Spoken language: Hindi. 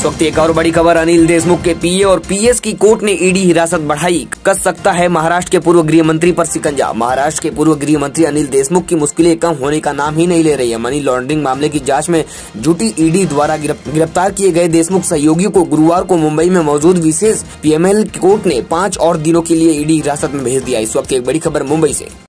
इस वक्त एक और बड़ी खबर, अनिल देशमुख के पीए और पीएस की कोर्ट ने ईडी हिरासत बढ़ाई, कस सकता है महाराष्ट्र के पूर्व गृह मंत्री पर शिकंजा। महाराष्ट्र के पूर्व गृह मंत्री अनिल देशमुख की मुश्किलें कम होने का नाम ही नहीं ले रही है। मनी लॉन्ड्रिंग मामले की जांच में जुटी ईडी द्वारा गिरफ्तार किए गए देशमुख सहयोगियों को गुरुवार को मुंबई में मौजूद विशेष पीएमएल कोर्ट ने 5 और दिनों के लिए ईडी हिरासत में भेज दिया। इस वक्त एक बड़ी खबर मुंबई से।